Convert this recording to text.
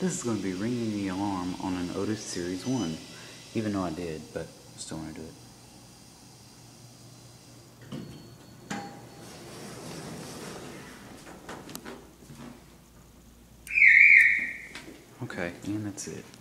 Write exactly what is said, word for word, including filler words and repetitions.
This is going to be ringing the alarm on an Otis Series one. Even though I did, but still want to do it. Okay, and that's it.